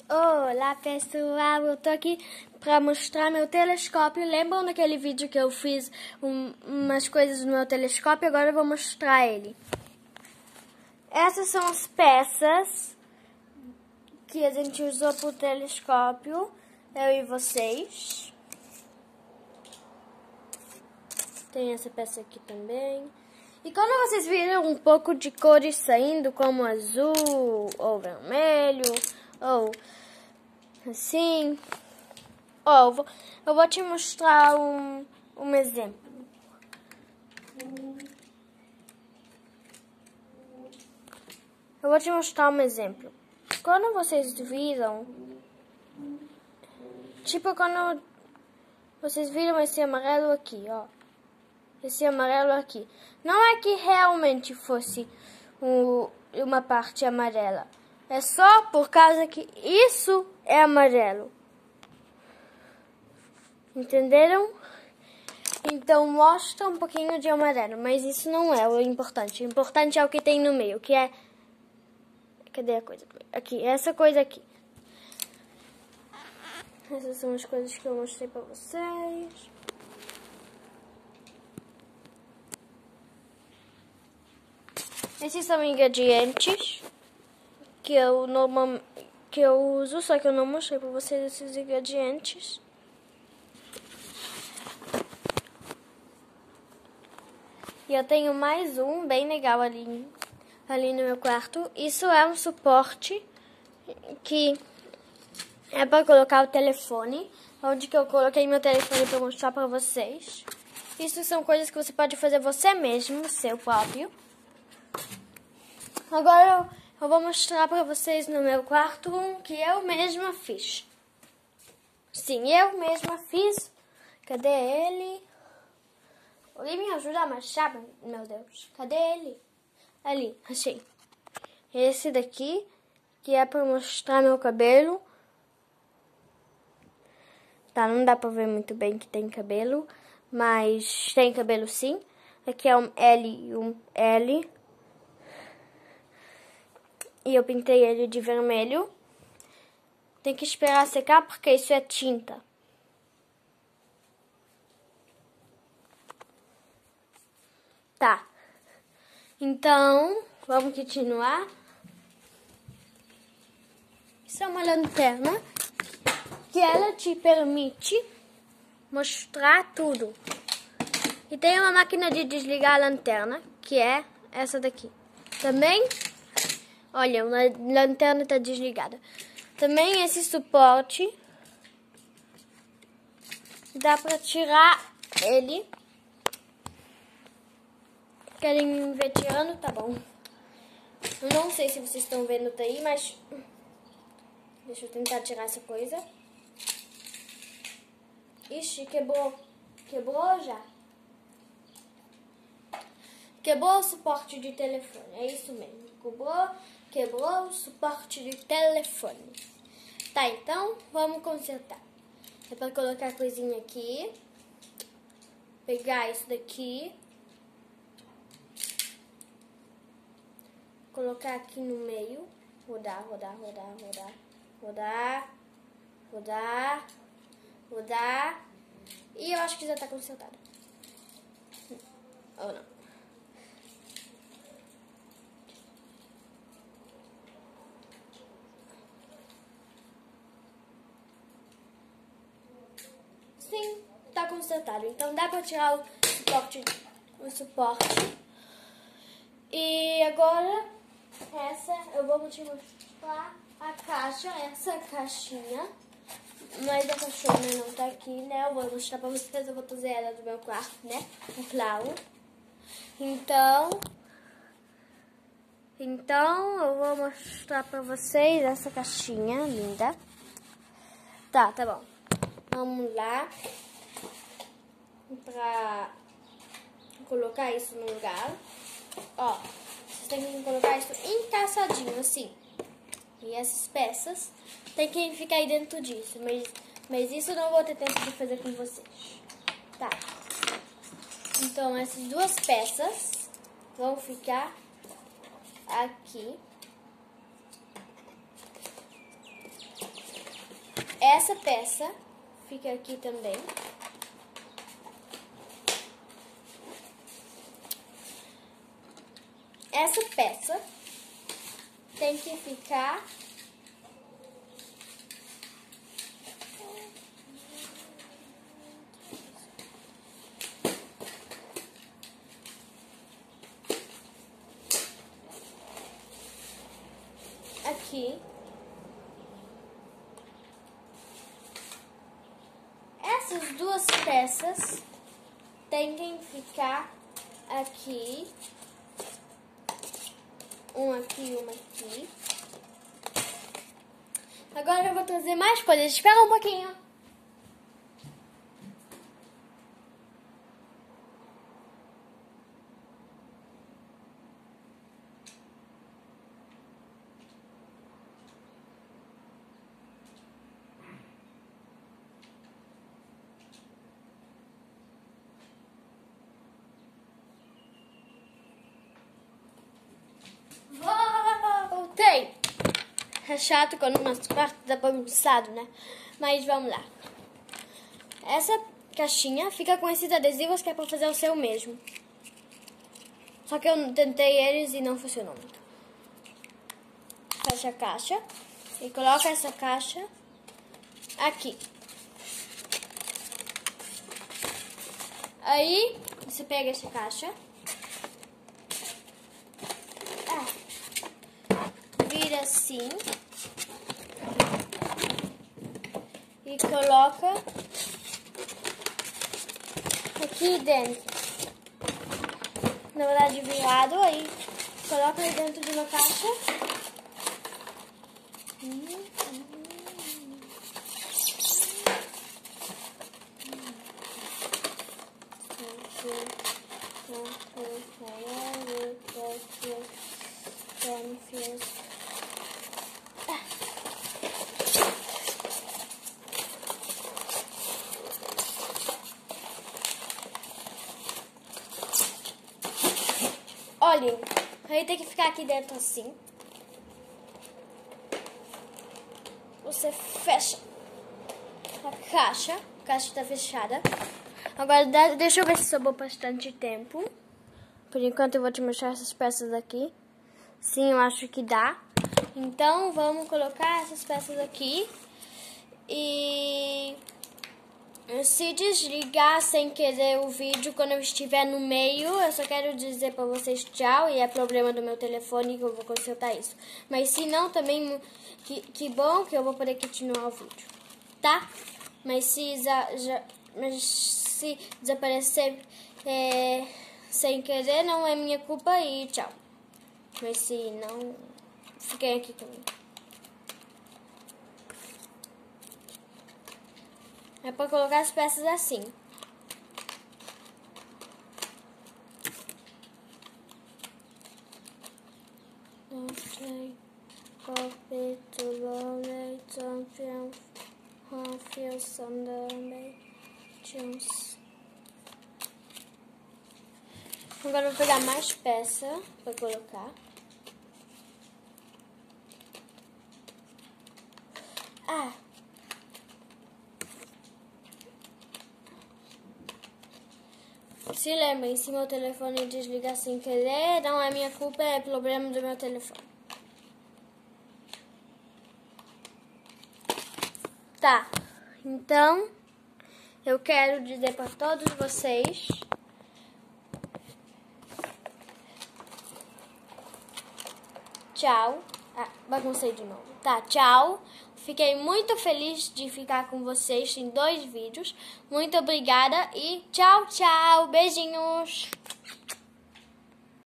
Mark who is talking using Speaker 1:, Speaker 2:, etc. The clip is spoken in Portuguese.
Speaker 1: Olá pessoal, eu tô aqui para mostrar meu telescópio. Lembram daquele vídeo que eu fiz umas coisas no meu telescópio? Agora eu vou mostrar ele. Essas são as peças que a gente usou pro telescópio, eu e vocês. Tem essa peça aqui também. E quando vocês viram um pouco de cores saindo, como azul ou vermelho, ou assim, eu vou te mostrar um exemplo. Eu vou te mostrar um exemplo. Quando vocês viram, tipo quando vocês viram esse amarelo aqui, ó. Esse amarelo aqui. Não é que realmente fosse uma parte amarela. É só por causa que isso é amarelo. Entenderam? Então mostra um pouquinho de amarelo, mas isso não é o importante. O importante é o que tem no meio, que é... Cadê a coisa? Aqui, essa coisa aqui. Essas são as coisas que eu mostrei pra vocês. Esses são ingredientes que eu uso, só que eu não mostrei pra vocês esses ingredientes. E eu tenho mais um bem legal ali no meu quarto. Isso é um suporte que é para colocar o telefone, onde que eu coloquei meu telefone para mostrar para vocês. Isso são coisas que você pode fazer você mesmo, seu próprio. Agora eu vou mostrar para vocês no meu quarto um que eu mesma fiz. Sim, eu mesma fiz. Cadê ele? Alguém me ajuda a marchar, meu Deus. Cadê ele? Ali, achei. Esse daqui, que é para mostrar meu cabelo. Tá, não dá pra ver muito bem que tem cabelo, mas tem cabelo sim. Aqui é um L e um L. E eu pintei ele de vermelho. Tem que esperar secar porque isso é tinta. Tá. Então, vamos continuar. Isso é uma lanterna que ela te permite mostrar tudo. E tem uma máquina de desligar a lanterna, que é essa daqui. Também, olha, a lanterna está desligada. Também esse suporte, dá para tirar ele. Querem me ver tirando? Tá bom. Eu não sei se vocês estão vendo daí, mas... Deixa eu tentar tirar essa coisa. Ixi, quebrou. Quebrou já? Quebrou o suporte de telefone. É isso mesmo. Quebrou o suporte de telefone. Tá, então vamos consertar. É pra colocar a coisinha aqui. Pegar isso daqui. Colocar aqui no meio. Rodar, rodar, rodar, rodar. Rodar. Rodar. Rodar. E eu acho que já tá consertada. Ou não. Sim, tá consertado. Então dá pra tirar o suporte. E agora, eu vou te mostrar a caixa, essa caixinha. Mas a cachorra não tá aqui, né? Eu vou mostrar pra vocês, eu vou trazer ela do meu quarto, né? Claro. Então eu vou mostrar pra vocês essa caixinha linda. Tá bom. Vamos lá. Pra colocar isso no lugar. Ó, vocês têm que colocar isso encaixadinho, assim. E essas peças tem que ficar aí dentro disso. Mas isso eu não vou ter tempo de fazer com vocês. Tá. Então, essas duas peças vão ficar aqui. essa peça fica aqui também. Essa peça tem que ficar aqui. Essas duas peças tem que ficar aqui. Uma aqui e uma aqui. Agora eu vou trazer mais coisas. Espera um pouquinho. Voltei! É chato quando o nosso quarto tá bagunçado, né? Mas vamos lá. Essa caixinha fica com esses adesivos que é pra fazer o seu mesmo. Só que eu tentei eles e não funcionou muito. Fecha a caixa e coloca essa caixa aqui. Aí você pega essa caixa, vira assim e coloca aqui dentro. Na verdade, virado, aí coloca aí dentro de uma caixa. Olhem, aí tem que ficar aqui dentro assim. Você fecha a caixa está fechada. Agora deixa eu ver se sobrou bastante tempo. Por enquanto eu vou te mostrar essas peças aqui. Sim, eu acho que dá. Então vamos colocar essas peças aqui. E se desligar sem querer o vídeo quando eu estiver no meio, eu só quero dizer pra vocês tchau. E é problema do meu telefone que eu vou consertar isso. Mas se não, também que bom que eu vou poder continuar o vídeo, tá? Mas se desaparecer sem querer, não é minha culpa e tchau. Mas se não, fiquem aqui comigo. É pra colocar as peças assim. Agora eu vou pegar mais peça pra colocar. Se lembrem, se meu telefone desligar sem querer, não é minha culpa, é problema do meu telefone. Tá, então eu quero dizer para todos vocês tchau. Baguncei de novo. Tá, tchau. Fiquei muito feliz de ficar com vocês em 2 vídeos. Muito obrigada e tchau, tchau. Beijinhos.